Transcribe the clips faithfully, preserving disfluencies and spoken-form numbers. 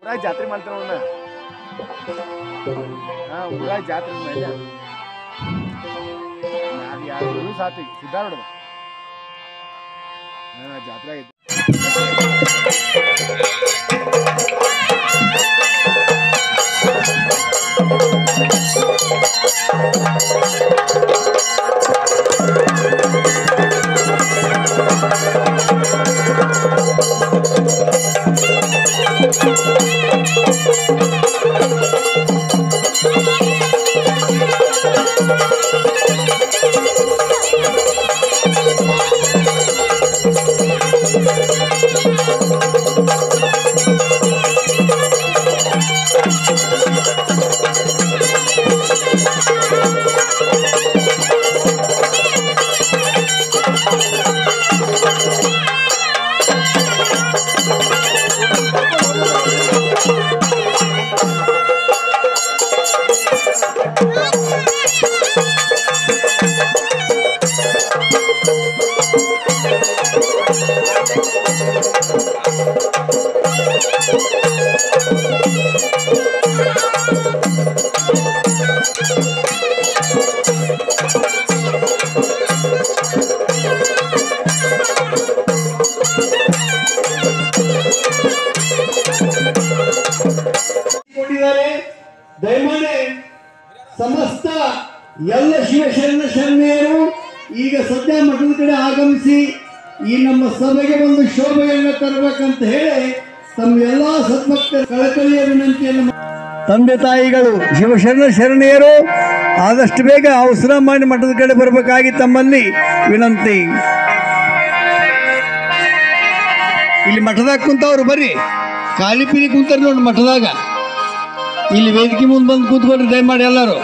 ಜಾತ್ರೆ ಮಾಡ್ತಾರ ಅವನ್ನ ಹಾ ಊರ ಜಾತ್ರೆ ಮೇಲೆ ಅದು ಯಾರು ಸಾತಿ ಸಿದ್ಧಾರೂಢ ಹಾ ಜಾತ್ರೆ ಆಗಿತ್ತು. ದಯಮಾಡಿ ಸಮಸ್ತ ಎಲ್ಲ ಶಿವಶರಣ ಶರಣೆಯರು ಈಗ ಸದ್ಯ ಮಠದ ಕಡೆ ಆಗಮಿಸಿ ಈ ನಮ್ಮ ಸಭೆಗೆ ಒಂದು ಶೋಭೆಯನ್ನು ತರಬೇಕಂತ ಹೇಳಿ ತಮ್ಮ ಎಲ್ಲಾ ಸದ್ಭಕ್ತರ ಕಳಕಳಿಯ ವಿನಂತಿಯನ್ನು ತಂದೆ ತಾಯಿಗಳು ಶಿವಶರಣ ಶರಣೆಯರು ಆದಷ್ಟು ಬೇಗ ಅವಸರ ಮಾಡಿ ಮಠದ ಕಡೆ ಬರಬೇಕಾಗಿ ತಮ್ಮಲ್ಲಿ ವಿನಂತಿ. ಇಲ್ಲಿ ಮಠದಾಗ ಕುಂತವ್ರು ಬರ್ರಿ, ಖಾಲಿ ಪೀಲಿ ಕುಂತಾರೆ ನೋಡಿ ಮಠದಾಗ. ಇಲ್ಲಿ ವೇದಿಕೆ ಮುಂದೆ ಬಂದು ಕೂತ್ಕೊಳ್ರಿ ದಯಮಾಡಿ ಎಲ್ಲರೂ.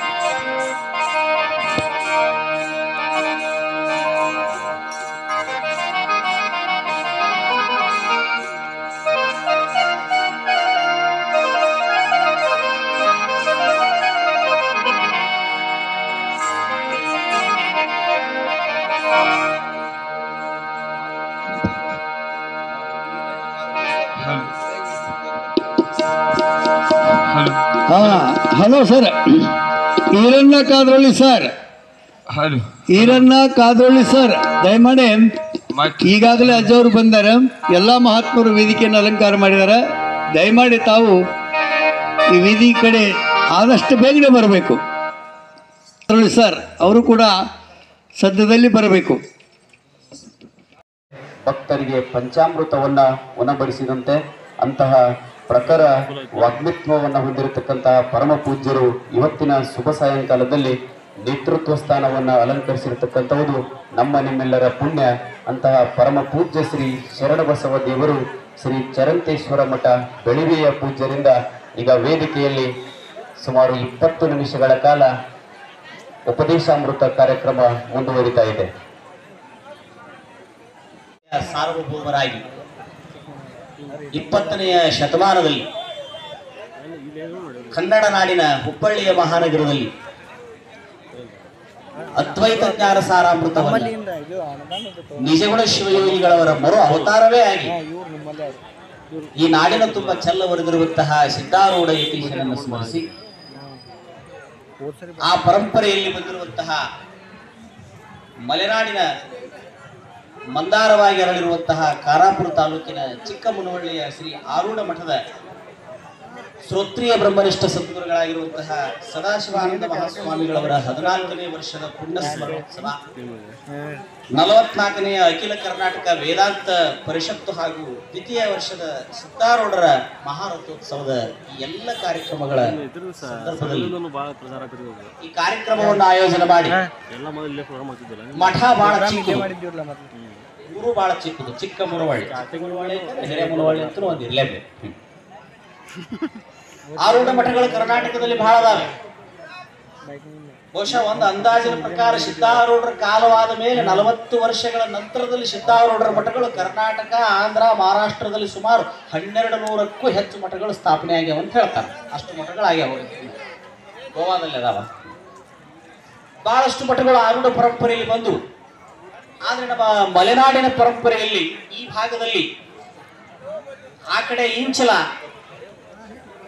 ಹಾ hello sir, Iranna Kadrolli sir. Hello Iranna Kadrolli sir, ದಯಮಾಡಿ ಈಗಾಗಲೇ ಅಜ್ಜವರು ಬಂದಾರೆ. ಎಲ್ಲ ಮಹಾತ್ಮರು ವೇದಿಕೆಯನ್ನು ಅಲಂಕಾರ ಮಾಡಿದ್ದಾರೆ. ದಯಮಾಡಿ ತಾವು ಈ ವೇದಿಕೆ ಕಡೆ ಆದಷ್ಟು ಬೇಗನೆ ಬರಬೇಕು. ಕಾದ್ರೊಳ್ಳಿ ಸರ್ ಅವರು ಕೂಡ ಸದ್ಯದಲ್ಲಿ ಬರಬೇಕು. ಭಕ್ತರಿಗೆ ಪಂಚಾಮೃತವನ್ನು ಉಣಬಡಿಸಿದಂತೆ ಅಂತಹ ಪ್ರಖರ ವಾಗ್ಮಿತ್ವವನ್ನು ಹೊಂದಿರತಕ್ಕಂತಹ ಪರಮ ಪೂಜ್ಯರು ಇವತ್ತಿನ ಶುಭ ಸಾಯಂಕಾಲದಲ್ಲಿ ನೇತೃತ್ವ ಸ್ಥಾನವನ್ನು ಅಲಂಕರಿಸಿರತಕ್ಕಂಥವುದು ನಮ್ಮ ನಿಮ್ಮೆಲ್ಲರ ಪುಣ್ಯ. ಅಂತಹ ಪರಮ ಪೂಜ್ಯ ಶ್ರೀ ಶರಣಬಸವ ದೇವರು ಶ್ರೀ ಚರಂತೇಶ್ವರ ಮಠ ಬೆಳಿವೆಯ ಪೂಜ್ಯರಿಂದ ಈಗ ವೇದಿಕೆಯಲ್ಲಿ ಸುಮಾರು ಇಪ್ಪತ್ತು ನಿಮಿಷಗಳ ಕಾಲ ಉಪದೇಶಾಮೃತ ಕಾರ್ಯಕ್ರಮ ಮುಂದುವರಿತಾ ಇದೆ. ಸಾರ್ವಭೌಮರಾಗಿ ಇಪ್ಪತ್ತನೆಯ ಶತಮಾನದಲ್ಲಿ ಕನ್ನಡ ನಾಡಿನ ಹುಬ್ಬಳ್ಳಿಯ ಮಹಾನಗರದಲ್ಲಿ ಅದ್ವೈತ ಜ್ಞಾನ ಸಾರಾಮೃತವನ್ನು ನಿಜಗುಣ ಶಿವಯೋಗಿಗಳವರ ಮರು ಅವತಾರವೇ ಆಗಿ ಈ ನಾಡಿನ ತುಂಬ ಚೆಲ್ಲವರೆದಿರುವಂತಹ ಸಿದ್ಧಾರೂಢ ಯತೀಶನನ್ನು ಸ್ಮರಿಸಿ ಆ ಪರಂಪರೆಯಲ್ಲಿ ಬಂದಿರುವಂತಹ ಮಲೆನಾಡಿನ ಮಂದಾರವಾಗಿ ಅರಳಿರುವಂತಹ ಖಾನಾಪುರ ತಾಲೂಕಿನ ಚಿಕ್ಕಮುನವಳ್ಳಿಯ ಶ್ರೀ ಆರೂಢ ಮಠದ ಶ್ರೋತ್ರಿಯ ಬ್ರಹ್ಮನಿಷ್ಠ ಸದ್ಗುರುಗಳಾಗಿರುವಂತಹ ಸದಾಶಿವಾನಂದ ಮಹಾಸ್ವಾಮಿಗಳವರ ಹದಿನಾಲ್ಕನೇ ವರ್ಷದ ಪುಣ್ಯ ಸ್ಮರಣೋತ್ಸವ, ನಲವತ್ನಾಲ್ಕನೆಯ ಅಖಿಲ ಕರ್ನಾಟಕ ವೇದಾಂತ ಪರಿಷತ್ತು ಹಾಗೂ ದ್ವಿತೀಯ ವರ್ಷದ ಸಿದ್ಧಾರೂಢರ ಮಹಾರಥೋತ್ಸವದ ಈ ಎಲ್ಲ ಕಾರ್ಯಕ್ರಮಗಳ ಸಂದರ್ಭದಲ್ಲಿ ಈ ಕಾರ್ಯಕ್ರಮವನ್ನು ಆಯೋಜನೆ ಮಾಡಿ ಮಠ ಬಹಳ ಚಿಕ್ಕದು, ಊರು ಬಹಳ ಚಿಕ್ಕದು, ಚಿಕ್ಕ ಮುನವಳ್ಳಿ, ಹಿರೇ ಮುನವಳ್ಳಿ ಅಂತ ಒಂದು ಇರಲೇಬೇಕು. ಆರೂಢ ಮಠಗಳು ಕರ್ನಾಟಕದಲ್ಲಿ ಬಹಳ ಅದಾವೆ. ಬಹುಶಃ ಒಂದು ಅಂದಾಜಿನ ಪ್ರಕಾರ ಸಿದ್ಧಾರೂಢರ ಕಾಲವಾದ ಮೇಲೆ ನಲವತ್ತು ವರ್ಷಗಳ ನಂತರದಲ್ಲಿ ಸಿದ್ಧಾರೂಢರ ಮಠಗಳು ಕರ್ನಾಟಕ, ಆಂಧ್ರ, ಮಹಾರಾಷ್ಟ್ರದಲ್ಲಿ ಸುಮಾರು ಹನ್ನೆರಡು ನೂರಕ್ಕೂ ಹೆಚ್ಚು ಮಠಗಳು ಸ್ಥಾಪನೆ ಆಗ್ಯಾವ ಅಂತ ಹೇಳ್ತಾರೆ. ಅಷ್ಟು ಮಠಗಳಾಗ್ಯಾವ. ಗೋವಾದಲ್ಲಿ ಅದಾವ ಬಹಳಷ್ಟು ಮಠಗಳು ಆರೂಢ ಪರಂಪರೆಯಲ್ಲಿ ಬಂದು. ಆದ್ರೆ ನಮ್ಮ ಮಲೆನಾಡಿನ ಪರಂಪರೆಯಲ್ಲಿ ಈ ಭಾಗದಲ್ಲಿ ಆ ಕಡೆ ಇಂಚಲ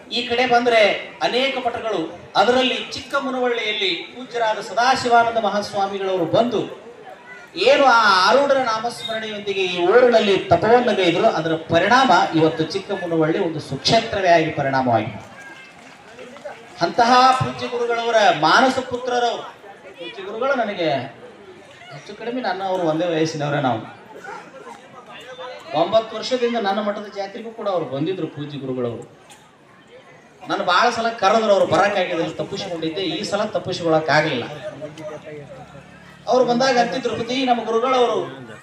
ಈ ಕಡೆ ಬಂದ್ರೆ ಅನೇಕ ಮಠಗಳು, ಅದರಲ್ಲಿ ಚಿಕ್ಕ ಮುನವಳ್ಳಿಯಲ್ಲಿ ಪೂಜ್ಯರಾದ ಸದಾಶಿವಾನಂದ ಮಹಾಸ್ವಾಮಿಗಳವರು ಬಂದು ಏನು ಆ ಆರೂಢರ ನಾಮಸ್ಮರಣೆಯೊಂದಿಗೆ ಈ ಊರಿನಲ್ಲಿ ತಪವನ್ನು ಗೈದರು. ಅದರ ಪರಿಣಾಮ ಇವತ್ತು ಚಿಕ್ಕ ಮುನವಳ್ಳಿ ಒಂದು ಸುಕ್ಷೇತ್ರವೇ ಆಗಿ ಪರಿಣಾಮವಾಗಿದೆ. ಅಂತಹ ಪೂಜ್ಯ ಗುರುಗಳವರ ಮಾನಸ ಪುತ್ರರವರು. ಪೂಜ್ಯ ಗುರುಗಳು ನನಗೆ ಹೆಚ್ಚು ಕಡಿಮೆ ನನ್ನ ಅವರು ಒಂದೇ ವಯಸ್ಸಿನವರೇ. ನಾವು ಒಂಬತ್ತು ವರ್ಷದಿಂದ ನನ್ನ ಮಠದ ಜಾತ್ರೆಗೂ ಕೂಡ ಅವರು ಬಂದಿದ್ರು. ಪೂಜ್ಯ ಗುರುಗಳವರು ನಾನು ಬಹಳ ಸಲ ಕರೆದ್ರು, ಅವರು ಬರಕ್ಕಾಗಿದ್ದಲ್ಲಿ ತಪ್ಪಿಸಿಕೊಂಡಿದ್ದೆ. ಈ ಸಲ ತಪ್ಪಿಸಿಕೊಳ್ಳಕ್ಕಾಗಲಿಲ್ಲ. ಅವ್ರು ಬಂದಾಗ ಅಂತಿದ್ರು, ಬುದ್ಧಿ ನಮ್ಮ ಗುರುಗಳವರು